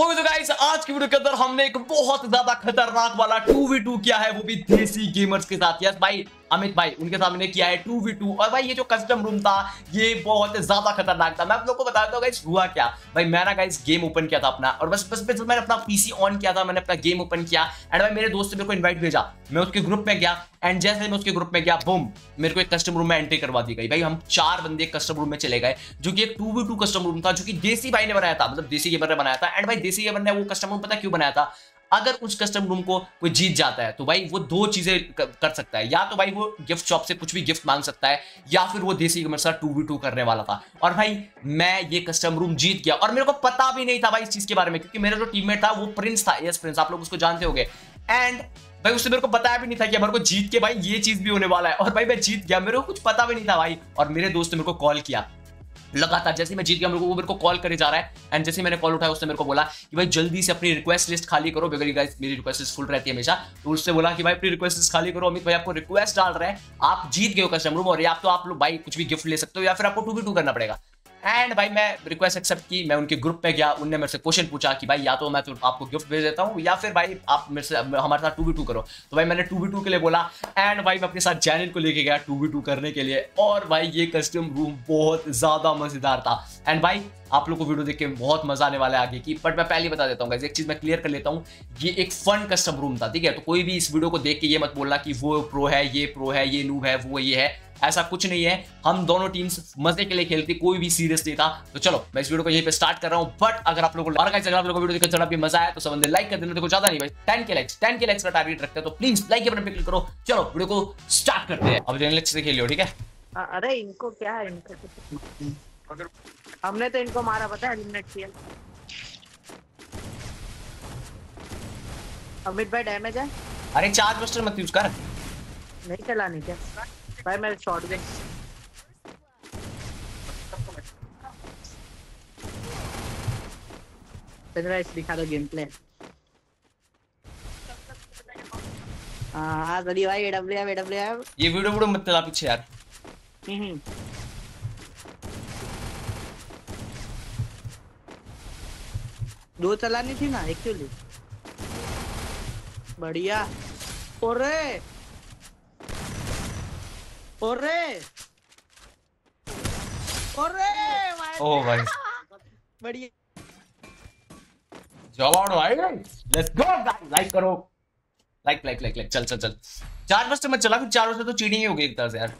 तो गाइस आज की वीडियो के अंदर हमने एक बहुत ज्यादा खतरनाक वाला 2v2 किया है, वो भी देसी गेमर्स के साथ। यस भाई, अमित भाई उनके सामने किया है 2v2। और भाई ये जो कस्टम रूम था ये बहुत ज्यादा खतरनाक था। मैं आप लोग को बताता हूँ गाइस हुआ क्या। भाई मैं ना गाइस गेम ओपन किया था अपना, और बस जब मैंने अपना पीसी ऑन किया था, मैंने अपना गेम ओपन किया एंड भाई मेरे दोस्त ने मेरे को इनवाइट भेजा, मैं उसके ग्रुप में गया एंड जैसे मैं उसके ग्रुप में गया बूम, मेरे को एक कस्टम रूम में एंट्री करवा दी गई। भाई हम 4 बंदे कस्टम रूम में चले गए, जो कि एक 2v2 कस्टम रूम था, जो कि देसी भाई ने बनाया था, मतलब देसी गेमर ने बनाया था। एंड भाई देसी गेमर ने वो कस्टम रूम पता क्यों बनाया था? अगर उस कस्टम रूम को कोई जीत जाता है तो भाई वो दो चीजें कर सकता है, या तो भाई वो गिफ्ट शॉप से कुछ भी गिफ्ट मांग सकता है, या फिर वो देसी गेमर के साथ 2v2 करने वाला था। और भाई मैं ये कस्टम रूम जीत गया, और मेरे को पता भी नहीं था भाई इस चीज के बारे में, क्योंकि मेरा जो टीममेट था वो प्रिंस था। यस प्रिंस, आप लोग उसको जानते होंगे। एंड भाई उसने मेरे को बताया भी नहीं था कि हमारे को जीत के भाई ये चीज भी होने वाला है। और भाई मैं जीत गया, मेरे को कुछ पता भी नहीं था भाई। और मेरे दोस्त ने मेरे को कॉल किया लगातार, जैसे मैं जीत गया वो मेरे को कॉल करे जा रहा है। एंड जैसे मैंने कॉल उठाया उसने मेरे को बोला कि भाई जल्दी से अपनी रिक्वेस्ट लिस्ट खाली करो, बिकॉज़ गाइस मेरी रिक्वेस्ट लिस्ट फुल रहती है हमेशा। तो उससे बोला कि भाई अपनी रिक्वेस्ट लिस्ट खाली करो, अमित भाई आपको रिक्वेस्ट डाल रहे हैं, आप जीत गए हो कस्टम रूम, और या तो आप लोग भाई कुछ भी गिफ्ट ले सकते हो, या फिर आपको 2v2 करना पड़ेगा। एंड भाई मैं रिक्वेस्ट एक्सेप्ट की, मैं उनके ग्रुप पे गया, उनने मेरे से क्वेश्चन पूछा कि भाई या तो मैं तो आपको गिफ्ट भेज देता हूँ, या फिर भाई आप मेरे से हमारे साथ 2v2 करो। तो भाई मैंने 2v2 के लिए बोला, एंड भाई मैं अपने साथ जैनिल को लेके गया 2v2 करने के लिए। और भाई ये कस्टम रूम बहुत ज्यादा मजेदार था। एंड भाई आप लोग को वीडियो देख के बहुत मजा आने वाला है आगे की, बट मैं पहले बता देता हूँ एक चीज मैं क्लियर कर लेता हूँ, ये एक फन कस्टम रूम था, ठीक है? तो कोई भी इस वीडियो को देख के ये मत बोलना कि वो प्रो है, ये नूब है, वो ये है, ऐसा कुछ नहीं है। हम दोनों टीम्स मजे के लिए खेलती, कोई भी सीरियस नहीं था। तो चलो मैं इस वीडियो को यहीं पे स्टार्ट कर रहा हूं। बट अगर आप लोगों को वीडियो देखकर थोड़ा भी मजा आया तो सब बंदे लाइक कर देना। देखो ज्यादा नहीं भाई, 10 के लाइक्स का टारगेट रखते हैं, तो प्लीज लाइक के बटन पे क्लिक करो। चलो वीडियो को स्टार्ट करते हैं। अब जैनल से खेलियो, ठीक है? अरे इनको क्या है, इनको हमने तो इनको मारा, पता है, एलिमिनेट किया। अमित भाई डैमेज है। अरे चार्ज बस्टर मत यूज कर। नहीं चलानी क्या भाई? मैं शॉटगन दिखा दो गेम प्ले। हाँ सही भाई, एडब्ल्यूएम ये वीडियो मत चला पीछे यार। दो चलानी थी ना एक्चुअली। बढ़िया। ओरे ओरे ओरे ओ भाई बढ़िया। जवाब भाई, लेट्स गो गाइस, लाइक करो, लाइक चल चार बस्टर मत चला, फिर चारों से तो चीटिंग ही होगी एक तरह से यार।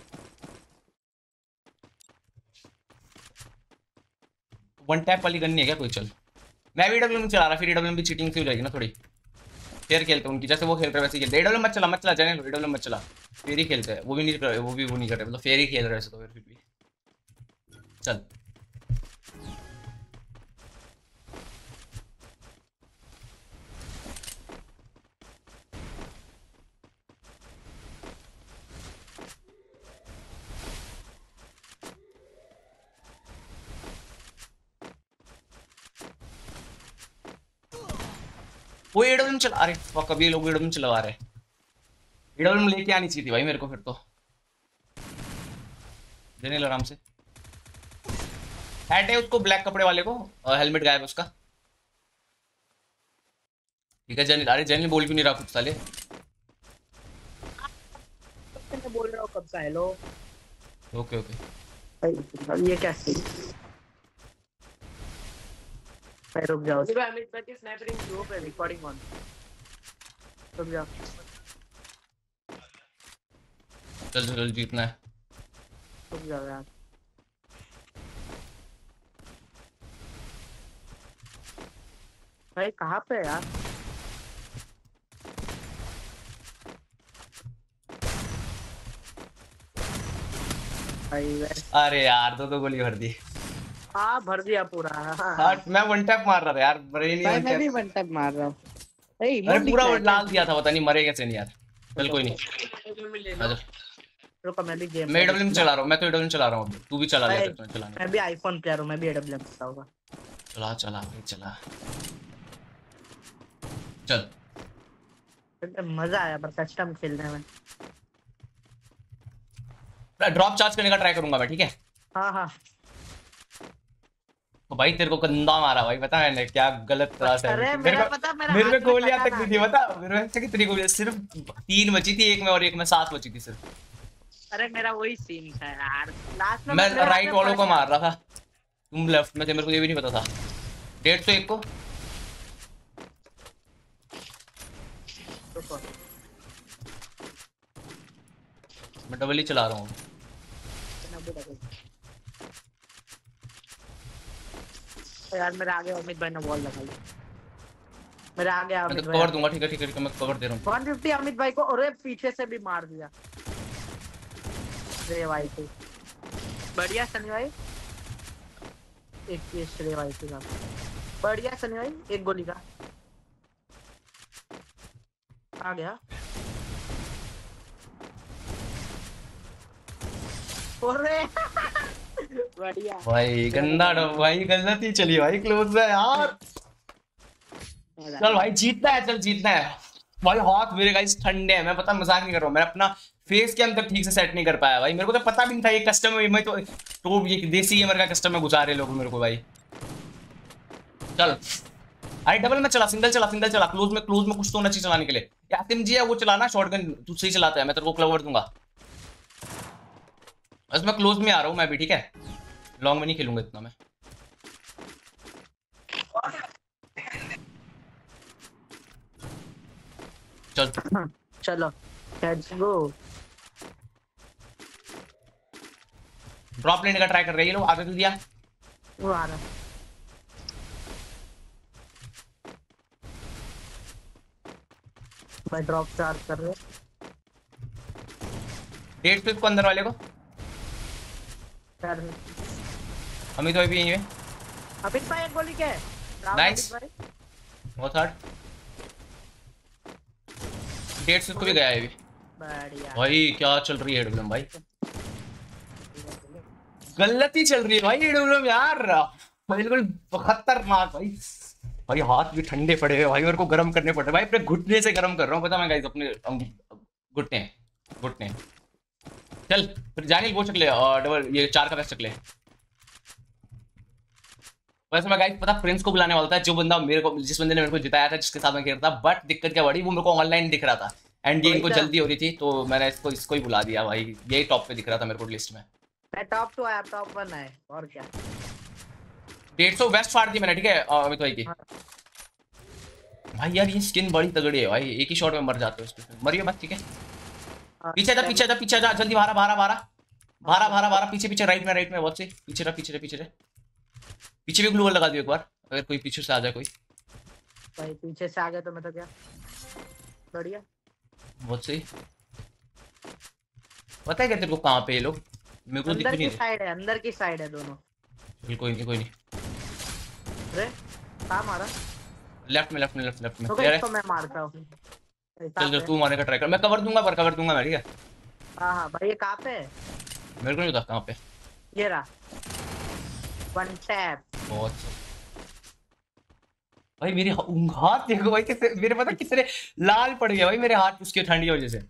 वन टैप वाली गन नहीं है क्या कोई? चल मैं भी डब्ल्यू चला रहा, फिर डब्ल्यू भी चीटिंग सी हो जाएगी ना थोड़ी। फिर खेलते उनकी, जैसे वो खेल रहे वैसे खेलते। डब्ल्यू मत चला जाने लो, डब्ल्यू मत चला, फिर ही खेलते हैं। वो भी नहीं कर रहे, वो नहीं कर रहे, मतलब फिर ही खेल रहे वैसे तो। फिर भी चल वो एडब्ल्यू चला। अरे कभी लोग एडब्ल्यू चला रहे हैं। एडब्ल्यू लेके आनी चाहिए थी भाई मेरे को, फिर तो देने लो आराम से। हैट है उसको, ब्लैक कपड़े वाले को, हेलमेट गायब उसका। ठीक है जैनिल, अरे जैनिल बोल भी नहीं रहा कुछ साले। मैं बोल रहा हूँ कब से। हेलो ओके भाई, ये क्या है? भाई रुक जाओ। अमित भाई की स्नाइपिंग शो पे रिकॉर्डिंग ऑन। रुक जाओ, चल जीतना है। रुक जाओ यार। भाई कहाँ पे यार? भाई अरे यार दो गोली भर दी। हाँ भर दिया पूरा। हाँ मैं वन टैप मार रहा था यार, मरे नहीं। भाई मैं भी वन टैप मार रहा हूँ। अरे पूरा लाल दिया था, पता नहीं मरे कैसे नहीं यार। चल कोई नहीं, रुको मैं भी गेम मैं एडब्ल्यूएम चला रहा हूँ, मैं तो एडब्ल्यूएम चला रहा हूँ, तू भी चला ले। चलाने मैं भी आईफोन प्लेयर हूँ, मैं भी एडब्ल्यूएम चलाऊंगा। चला चल। मजा आया पर कस्टम खेलने में। ड्रॉप चार्ज करने का ट्राई करूंगा मैं, ठीक है? हाँ तो भाई तेरे को गंदा मारा भाई, पता है क्या गलत तरह से। अरे मेरे मेरा को पता, मेरा मेरे हाथ में में गोलियां तक कटाना नहीं आ थी, गया। पता मेरे में से कितनी गोलियां, सिर्फ 3 बची थी, एक में और एक में 7 बची थी सिर्फ। अरे मेरा वही सीन था यार, लास्ट में मैं मेरे हाथ राइट में वालों पड़ को गया। मार रहा था, तुम लेफ्ट में थे, मेरे को ये भी नहीं पता था। 150 को रुको। मैं डबल ही चला रहा हूँ। तो यार मेरे आगे अमित भाई ने वॉल लगाई, मेरे आगे मैं अमित तो भाई कवर दूंगा, ठीक है ठीक है ठीक है, मैं कवर दे रहा हूँ। 150 अमित भाई को, अरे पीछे से भी मार दिया श्रेय भाई को। बढ़िया सनी भाई, एक ये श्रेय भाई के साथ बढ़िया सनी भाई, एक गोली का आ गया। अरे बढ़िया भाई गंदा भाई, गलती चली भाई, क्लोज है यार। चल भाई जीतना है, चल जीतना है भाई। हाथ मेरे गाइस ठंडे हैं, मैं पता मजाक नहीं कर रहा हूँ, मैं अपना फेस के अंदर ठीक से सेट नहीं कर पाया भाई। मेरे को तो पता भी नहीं था ये कस्टम है, मैं तो ये देसी गेमर का कस्टम में घुसा रहे लोग मेरे को भाई। चल अरे डबल में चला, सिंगल चला, सिंगल चला, क्लोज में कुछ तो होना चाहिए चलाने के लिए। एसएमजी है वो चलाना, शॉटगन तू सही चलाता है, मैं तेरे को क्लवर दूंगा। बस मैं क्लोज में आ रहा हूँ मैं भी, ठीक है, लॉन्ग में नहीं खेलूंगा इतना मैं। चल चलो लेट्स गो। ड्रॉप लेने का ट्राई कर रहे हैं ये लोग, आगे क्यों दिया? वो आ रहा मैं ड्रॉप चार्ज कर रहा हूँ। 150 को अंदर वाले को, कर अमित भाई भी यहीं है। अमित भाई एक गोली के Nice. वो थर्ड 150 को भी गया है अभी। बढ़िया भाई क्या चल रही है एडब्ल्यूएम भाई, गलती चल रही है भाई एडब्ल्यूएम यार, बिल्कुल खतरनाक भाई। भाई हाथ भी ठंडे पड़े हैं भाई, मेरे को गर्म करने पड़ रहे भाई, अपने घुटने से गर्म कर रहा हूँ, पता मैं गाइस अपने घुटने। चल फिर जानिल वो चकले, डबल ये 4 का बेस्ट चकले। वैसे मैं गाइस पता प्रिंस को बुलाने वाला था, जो बंदा मेरे को, जिस बंदे ने मेरे को जिताया था, जिसके साथ मैं खेल रहा था, बट दिक्कत क्या बड़ी, वो मेरे को ऑनलाइन दिख रहा था एंड गेम को जल्दी हो रही थी, तो मैंने इसको ही बुला दिया भाई। यही टॉप पे दिख रहा था मेरे को लिस्ट में। मैं टॉप 2 आया, टॉप 1 है और क्या। 150 वेस्ट फाड़ दी मैंने, ठीक है अमित भाई की। भाई यार ये स्किन बड़ी तगड़ी है भाई, एक ही शॉट में मर जाते हो इस पे, मरियो मत, ठीक है। पीछे जा जल्दी, भारा पीछे राइट में बहुत से पीछे भी ग्लू वॉल लगा दियो एक बार, अगर कोई पीछे से आ जाए कोई। भाई पीछे से आ गया तो मैं तो क्या, बढ़िया बहुत सही। पता है क्या तेरे को कहाँ पे ये लोग, मेरे को दिख अंदर भी की नहीं साइड है, अंदर की साइड है दोनों। रहे। कोई नहीं अरे कहाँ मारा? लेफ्ट में तो क्लियर है। इसको मैं मारता हूँ। चल तू मारने का ट्राई कर, मैं कवर दूंगा मैं, ठीक है। हाँ भाई ये कहाँ पे है? मेरे को नहीं पता कहाँ पे। ये रहा, वन टैप। बहुत भाई मेरे हाथ देखो भाई, कितने मेरे पता कितने लाल पड़ गए भाई मेरे हाथ उसकी ठंड की वजह से।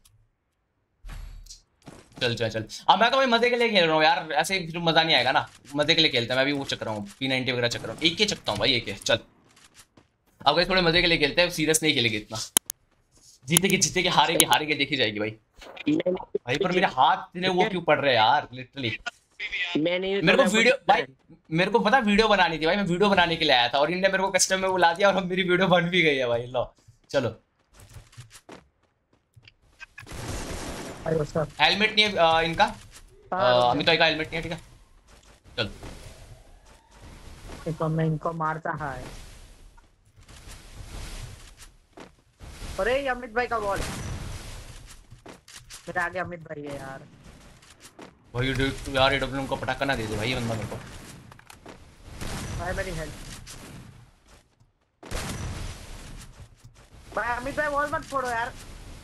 चल अब मैं तो भाई मजे के लिए खेल रहा हूँ यार, ऐसे फिर मजा नहीं आएगा ना, मजे के लिए खेलते हैं। मैं भी वो चक रहा हूँ, P90 वगैरह चक रहा हूँ, एक ही चकता हूँ भाई, एक चल। अब भाई थोड़े मजे के लिए खेलते हैं, सीरियस नहीं खेलेंगे इतना। जीते के हारेगी देखी जाएगी भाई पर मेरे हाथ ने वो क्यों पड़ रहे हैं यार, लिटरली। मेरे को वीडियो भाई, मेरे को पता वीडियो बनानी थी भाई, मैं वीडियो बनाने के लिए आया था और इनने मेरे को कस्टम में बुला दिया और अब मेरी वीडियो बन भी गई है भाई। लो चलो, हेलमेट नहीं है इनका, अमित भाई का हेलमेट नहीं है, ठीक है। चल देखो मैं इनको मारता है। अरे ये अमित भाई का वॉल, मेरे आगे अमित भाई है यार। भाई यार एडब्ल्यूएम को पटाखा ना दे दे भाई ये बंदा मेरे को। भाई मेरी हेल्प भाई, अमित भाई वॉल मत फोड़ो यार।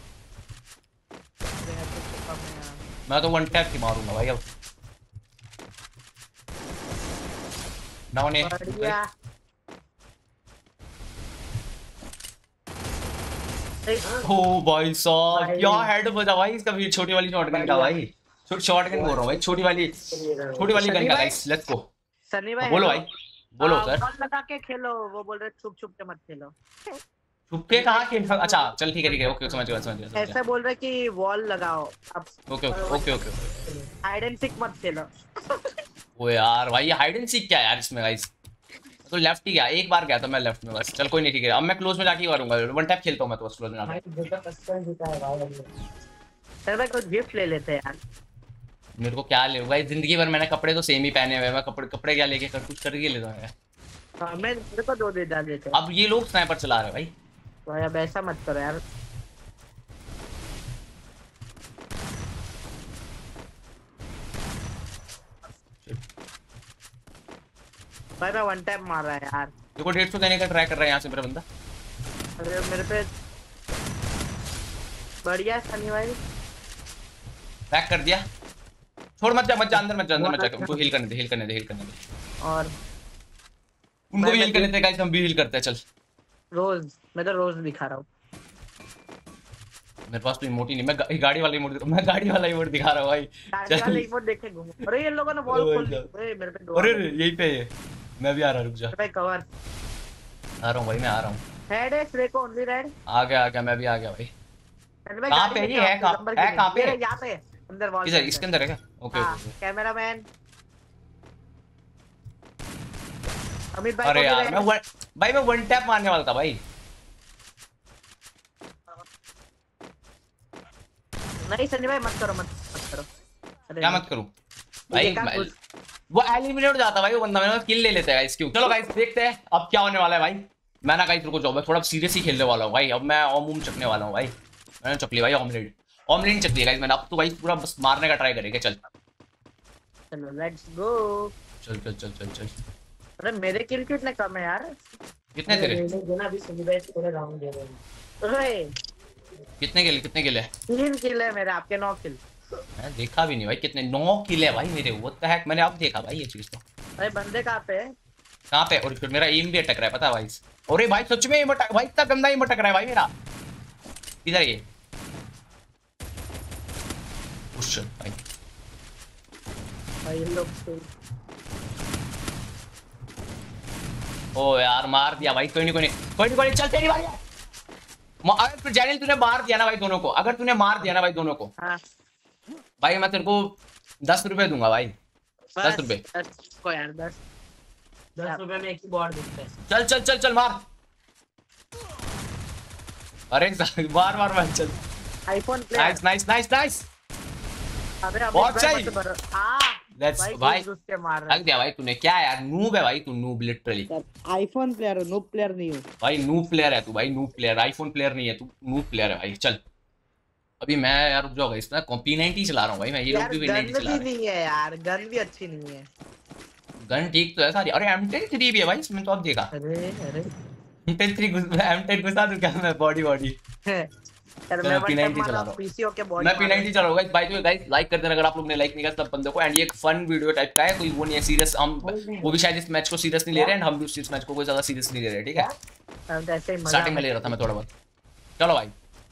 मैं तो वन टैप ही मारूंगा भाई अब। डाउन है बढ़िया। ओ भाई साहब क्या हेड बजा भाई इसका, भी छोटी वाली शॉटगन का भाई, शॉटगन बोल रहा हूँ भाई, छोटी वाली गन का गाइस। Let's go. सनी भाई बोलो भाई। बोलो सर। बॉल लगा के खेलो, वो बोल रहे छुप छुप के मत खेलो। छुप के कहाँ खेल? अच्छा चल ठीक है ओके समझ गया। ऐसे बोल रहे कि वॉल लगाओ अब। Okay okay okay. Hide and seek मत खेलो। ओ यार भाई, ये हाइड एंड सीक क्या है यार इसमें गाइस? तो लेफ्ट ही गया, एक बार गया था मैं लेफ्ट में बस। चल कोई नहीं ठीक है, अब मैं क्लोज में जाके ही मारूंगा। वन टैप खेलता हूँ मैं तो बस क्लोज में जाके। सर भाई कुछ गिफ्ट ले लेते हैं यार। मेरे को क्या ले भाई, जिंदगी भर मैंने कपड़े तो सेम ही पहने हुए हैं। मैं कपड़े क्या लेके कुछ करके लेता हूँ। हाँ, मैं मेरे को 2 दे डाल देते। अब ये लोग स्नाइपर चला रहे हैं भाई अब ऐसा मत करो यार। भाई मैं वन टैप मार रहा है यार। देखो 150 देने का ट्राई कर रहा है यहाँ से मेरा बंदा। अरे मेरे पे बढ़िया सनी भाई। बैक कर दिया। छोड़ मत जा अंदर मत जा उनको हील करने दे। और उनको भी हील करने दे गाइस, हम भी हील करते हैं। चल रोज, मैं तो रोज दिखा रहा हूँ। मेरे पास तो इमोट ही नहीं, मैं गाड़ी वाला इमोट दिखा रहा हूँ भाई। गाड़ी वाला इमोट देखे घूमो। अरे ये लोगों ने बॉल खोल दी। अरे मेरे पे अरे यहीं पे है। मैं भी आ रहा, रुक जा। भाई कवर आ रहा हूँ भाई, मैं आ रहा हूँ। हेड है स्प्रे को ओनली रेड। आ गया मैं भी आ गया भाई। कहां पे ये है? कहां पे? यहां पे अंदर वॉल। किधर? इसके अंदर है क्या? ओके कैमरामैन अमित भाई। अरे यार मैं वन टैप मारने वाला था भाई। नहीं सनी भाई मत करो। अरे क्या मत करूं भाई? वो एलिमिनेट हो जाता भाई वो बंदा। मैंने किल ले लेता है गाइस। क्यों? चलो गाइस देखते हैं अब क्या होने वाला है भाई। मैं ना गाइस रुको जाओ, मैं थोड़ा सीरियस ही खेलने वाला हूँ भाई। अब मैं ओम चकने वाला हूँ भाई। मैंने चक लिया भाई ऑमलेट चक लिया गाइस मैंने। अब तो भाई पूरा बस मारने का ट्राई करेंगे। चलो लेट्स गो। चल। अरे मेरे किल कितने कम है यार? कितने तेरे? अभी सनी भाई पूरे राउंड दे रहे हैं। अरे कितने किल है? 3 किल है मेरे, आपके 9 किल। मैं देखा भी नहीं भाई कितने 9 किल है भाई मेरे। व्हाट द हेक, मैंने अब देखा भाई ये चीज तो। अरे बंदे कहाँ पे है? कहाँ पे? और फिर मेरा एम भी अटक रहा है पता है भाई। अरे भाई सच में एम अटक भाई, इतना गंदा एम अटक रहा है भाई मेरा। इधर ये भाई इन लोग तो ओ यार मार दिया भाई। कोई नहीं चल तेरी बारी है। अगर फिर जैनिल तूने मार दिया ना भाई दोनों को, अगर तूने मार दिया ना भाई दोनों को, हाँ भाई मैं तेरे को 10 रुपए दूंगा भाई। 10 रुपए को यार 10 रुपए में एक ही बॉट दिखता है। चल मार। अरे मार चल। IPhone nice. अबे बहुत सही। लेट्स भाई उसके मार रख दिया भाई तूने। क्या यार नूब है भाई तू, नूब लिटरली। आईफोन प्लेयर हो, नूब प्लेयर नहीं हो भाई। नूब प्लेयर है तू भाई, नूब प्लेयर। आईफोन प्लेयर नहीं है तू, नूब प्लेयर है भाई। चल अभी मैं यार रुक जाओ इसमें P90 चला रहा हूँ भाई मैं। ये लोग भी P90 चला रहे हैं। नहीं है यार, गन भी अच्छी नहीं है। गन ठीक तो है सारी। अरे M10 भी है भाई इसमें तो। अब देखा अरे M10 घुसा दूं क्या मैं? बॉडी यार मैं P90 चला रहा हूँ। पीसीओ के बॉडी मैं P90 चला रहा हूँ भाई। तो गाइस लाइक कर देना अगर आप लोग ने लाइक नहीं किया सब बंदों को। एंड ये एक फन वीडियो टाइप का है, कोई वो नहीं है सीरियस। हम वो भी शायद इस मैच को सीरियस नहीं ले रहे हैं, हम भी इस मैच को कोई ज्यादा सीरियस नहीं ले रहे। ठीक है स्टार्टिंग में ले रहा था मैं थोड़ा बहुत। चलो भाई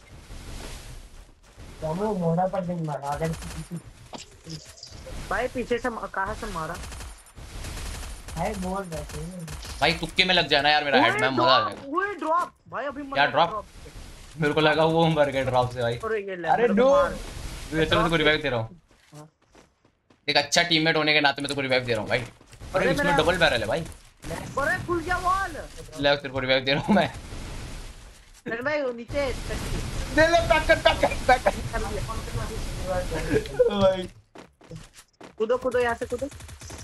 भाई पीछे से कहां से मारा भाई तुक्के में लग जाना यार मेरा हेड में, मजा आ जाएगा। वो ड्रॉप भाई अभी क्या ड्रॉप? मेरे को लगा वो मर गए ड्रॉप से भाई। अरे नो चलो तुमको रिवाइव दे रहा हूँ। एक अच्छा टीममेट होने के नाते मैं तुमको रिवाइव दे रहा हूँ भाई। अरे इसमें डबल बैरल है भाई। अरे खुल गया वॉल। ले तेरे को रिवाइव दे रहा हूँ मैं। अरे भाई वो नीचे दे ले बैक कर भाई। कूदो यहाँ से कूदो।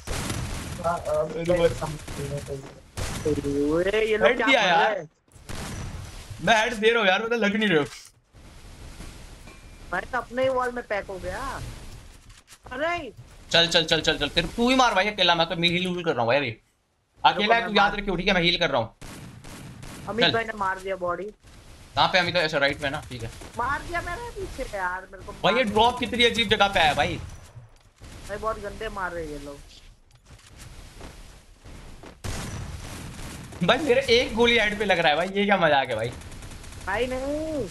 ये लोग क्या यार? मैं हेड दे रहा हूँ यार, मतलब लग नहीं रहा। मैं तो अपने ही वॉल में पैक हो गया। अरे चल तेरे तू ही मार भाई अकेला। मैं तो हील कर रहा हूँ भाई। अरे अकेला है तू, याद रखियो ठीक है? मैं हील कर रहा हूँ। अमित भाई ने मार दिया बॉडी। कहाँ पे अमित? अच्छा राइट में ना, ठीक है। मार दिया मेरे पीछे यार मेरे को। भाई ये ड्रॉप कितनी अजीब जगह पे है भाई। भाई बहुत गंदे मार रहे हैं ये लोग। भाई मेरे एक गोली हेड पे लग रहा है भाई। ये क्या मजाक है भाई? भाई नहीं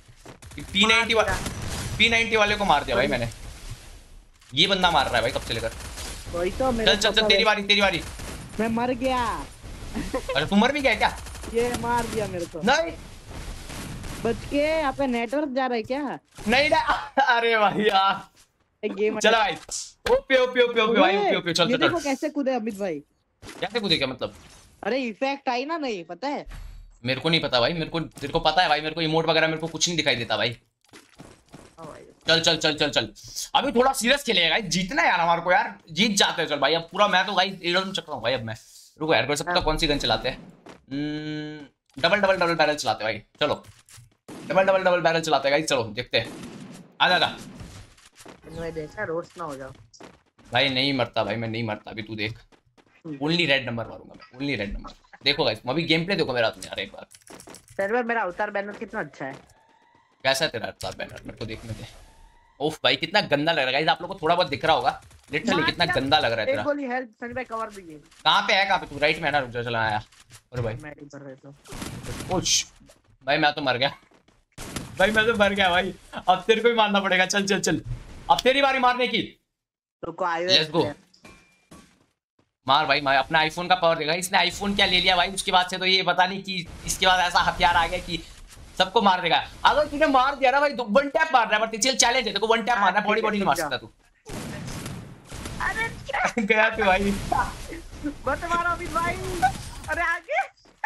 P90 वाले को मार दिया भाई मैंने। ये बंदा मार रहा है भाई कब से लेकर। वही तो मेरे चल तेरी बारी मैं मर गया। अरे तू मर भी गया क्या? ये मार दिया मेरे को। नहीं बच के। आपका नेटवर्क जा रहा है क्या? नहीं ना। अरे भाई यार गेम चला भाई। ओपी ओपी ओपी ओपी भाई ओपी ओपी चल ये चल। देखो कैसे कूदे अमित भाई। कैसे कूदे क्या मतलब? अरे इफेक्ट आई ना, नहीं पता है? मेरे को नहीं पता भाई, तेरे को पता है भाई, मेरे को इमोट वगैरह मेरे को कुछ नहीं दिखाई देता भाई। चल चल चल चल चल अभी थोड़ा सीरियस खेलेगा भाई, जीतना है यार हमारे को यार, जीत जाते हैं। चल भाई अब पूरा मैं तो भाई एडम चक रहा हूँ भाई। अब मैं रुको यार, सबसे कौन सी गन चलाते हैं? डबल डबल डबल बैरल चलाते हैं भाई। चलो डबल डबल डबल बैरल चलाते हैं भाई। चलो देखते हैं। आ जा देखा रोस्ट ना हो जाओ भाई। नहीं मरता भाई, मैं नहीं मरता अभी, तू देख। ओनली रेड नंबर मारूंगा मैं, ओनली रेड नंबर। देखो गाइस अभी गेम प्ले देखो मेरा तुम यार एक बार। सर्वर मेरा अवतार बैनर कितना अच्छा है। कैसा है तेरा अवतार बैनर? मेरे को देखने दे। ओफ भाई कितना गंदा लग रहा है गाइस, आप लोग को थोड़ा बहुत दिख रहा होगा लिटरली कितना गंदा लग रहा है तेरा। एक गोली हेल्प सनी भाई कवर दीजिए। कहां पे है, कहां पे तू? राइट में ना, रुक जा। चला आया। अरे भाई मैं ऊपर रहता हूं। ओश भाई मैं तो मर गया भाई, मैं तो मर गया भाई। अब तेरे को ही मारना पड़ेगा। चल चल चल अब तेरी बारी मारने की। तो को आयो लेट्स गो। मार भाई, मैं अपना आईफोन का पावर देगा। इसने आईफोन क्या ले लिया भाई, उसके बाद से तो ये पता नहीं कि इसके बाद ऐसा हथियार आ गया कि सबको मार देगा। अगर तूने मार दिया ना भाई, तो वन टैप मारना है। चल चैलेंज है, देखो वन टैप मारना है, बॉडी बॉडी नहीं मार सकता तू। अरे गया तू भाई। मत मारो अभी भाई। अरे आगे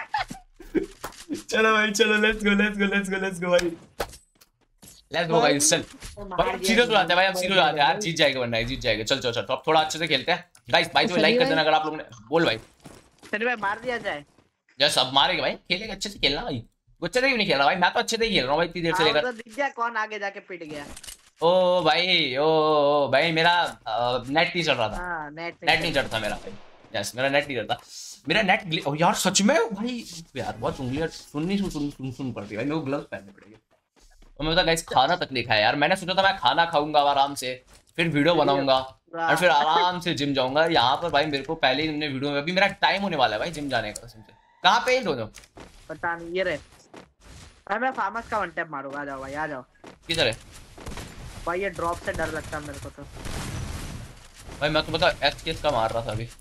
चलो भाई चलो, let's go let's go let's go let's go भाई, लेट्स गो गाइस। चल भाई सीरियस हो जाते हैं भाई, अब सीरियस हो जाते हैं यार। जीत जाएगा वरना जीत जाएगा। चल चल चल अब थोड़ा अच्छे से खेलते हैं गाइस। भाई तो लाइक कर देना अगर आप लोगों ने। बोल भाई। सनी भाई मार दिया जाए। यस अब मारेगा भाई, खेलेगा अच्छे से खेलना भाई। गुस्से से क्यों नहीं खेल रहा भाई? मैं तो अच्छे से ही खेल रहा हूँ भाई, इतनी देर से लेकर। तो दिख गया कौन आगे जाके पिट गया। ओ भाई ओ भाई मेरा नेट नहीं चल रहा था। हाँ, नेट नहीं चढ़ता मेरा भाई। यस मेरा नेट नहीं चढ़ता। मेरा नेट ओ यार सच में भाई यार, बहुत उंगलियां सुन पड़ती है भाई। मेरे को ग्लव्स पहनने पड़ेंगे। और मैं गाइस खाना तक नहीं खाया यार। मैंने सोचा था मैं खाना खाऊंगा आराम से, फिर वीडियो बनाऊंगा और फिर आराम से जिम जाऊंगा। यहाँ पर भाई मेरे को पहले ही इन्होंने वीडियो में, अभी मेरा टाइम होने वाला है भाई जिम जाने का। कहाँ पे दोनों? पता नहीं। ये रहे भाई, मैं फार्मस का वन टैप मारूंगा। आ जाओ भाई, आ जाओ। किधर है भाई? ये ड्रॉप से डर लगता है मेरे को तो। भाई मैं तो पता एस केस का मार रहा था अभी।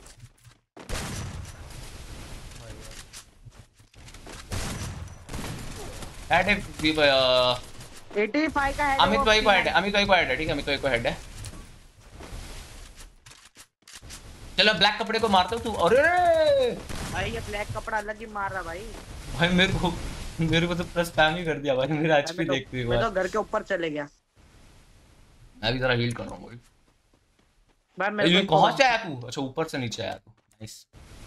हेड है 85 का है। अमित भाई को हेड है, अमित भाई को हेड है। ठीक है अमित भाई को हेड है। चलो ब्लैक कपड़े को मारता हूँ तू। अरे भाई ये ब्लैक कपड़ा अलग ही मार रहा भाई। भाई मेरे को तो प्लस स्पैम ही कर दिया भाई। मेरा एचपी देखते मैं तो घर के ऊपर चले गया। मैं भी जरा हील कर रहा हूँ भाई। भाई मेरे ये कहाँ से आया तू? अच्छा ऊपर से नीचे आया तू। नाइस।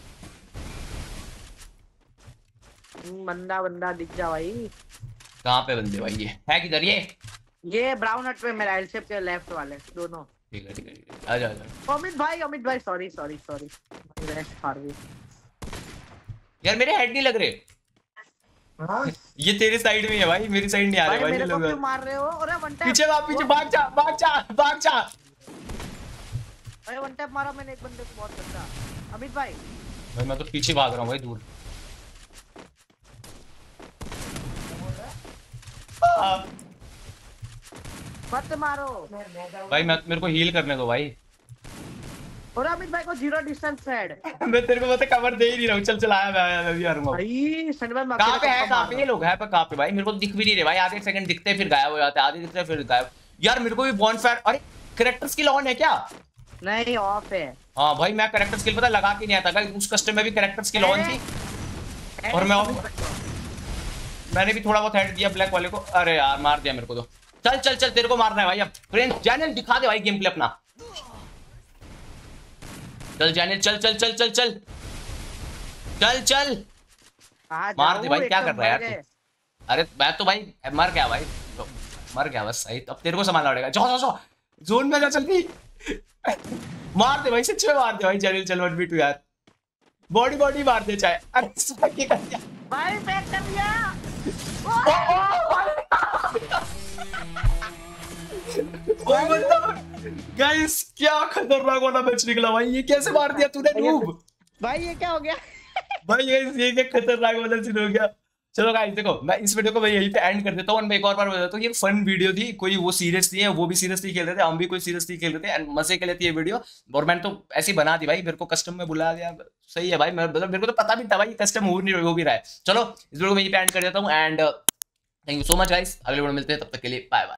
बंदा दिख जा भाई। कहाँ पे बंदे भाई? ये है किधर? ये ब्राउन हट पे मेरा एल शेप के लेफ्ट वाले दोनों। ठीक है ठीक है, आ जा। अमित भाई सॉरी यार मेरे हेड नहीं लग रहे। हाँ? ये तेरे साइड में है भाई, मेरी साइड नहीं आ रहे भाई। मेरे को क्यों मार रहे हो? अरे वन टैप पीछे भाग जा। अरे वन टैप मारा मैंने एक बंदे को बहुत गंदा। अमित भाई मैं तो पीछे भाग रहा हूँ भाई दूर। मत मारो भाई मेरे को हील करने दो भाई। और अमित भाई को जीरो डिस्टेंस हेड। मैं तेरे को पता कवर दे ही नहीं रहा हूँ। चल आया मैं भी आ रहा हूँ भाई। कहाँ पे है? कहाँ पे ये लोग है? कहाँ पे भाई? मेरे को दिख भी नहीं रहे भाई। आधे सेकंड दिखते फिर गायब हो जाते, आधे दिखते फिर गायब। यार मेरे को भी बॉनफायर। अरे कैरेक्टर स्किल ऑन है क्या? नहीं ऑफ है। हाँ भाई मैं कैरेक्टर स्किल पता लगा के नहीं आता था। उस कस्टम में भी कैरेक्टर स्किल ऑन थी और मैंने भी थोड़ा बहुत हेड दिया ब्लैक वाले को। अरे यार मार दिया मेरे को तो। चल तेरे को मारना है भाई। अब फ्रेंड चैनल दिखा दे भाई गेम प्ले अपना। चल चैनल चल मार दे भाई। क्या कर रहा है यार तू? अरे मैं तो भाई मर गया भाई, मर गया बस। सही अब तेरे को संभालना पड़ेगा। जाओ जोन में जा जल्दी। मार दे भाई, सच में मार दे भाई। चैनल चल 1v2 यार। बॉडी मार दे चाहे। अरे क्या कर दिया भाई? बैक कर दिया। गाइस क्या खतरनाक वाला मैच निकला भाई। ये कैसे मार दिया तूने नूब? भाई ये क्या हो गया? भाई गाइस ये क्या खतरनाक वाला सीन हो गया। चलो गाइस देखो, मैं इस वीडियो को मैं यहीं पे एंड कर देता हूँ। और मैं एक और बार बता देता हूँ, ये फन वीडियो थी, कोई वो सीरियस नहीं है, वो भी सीरियस नहीं खेल रहे थे, हम भी कोई सीरियस नहीं खेल रहे थे, एंड मजे के लिए थी ये वीडियो। और मैंने तो ऐसी बना दी भाई, मेरे को कस्टम में बुला दिया, सही है भाई। मतलब मेरे को तो पता भी था भाई कस्टम हो भी रहा है। चलो इस वीडियो को मैं यहीं पे एंड कर देता हूँ, and thank you so much guys, अगले वीडियो में मिलते हैं, तब तक के लिए बाय बाय।